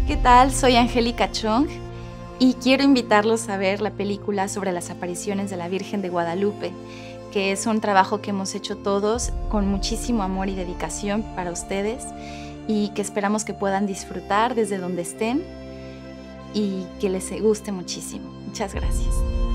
¿Qué tal? Soy Angélica Chong y quiero invitarlos a ver la película sobre las apariciones de la Virgen de Guadalupe, que es un trabajo que hemos hecho todos con muchísimo amor y dedicación para ustedes y que esperamos que puedan disfrutar desde donde estén y que les guste muchísimo. Muchas gracias.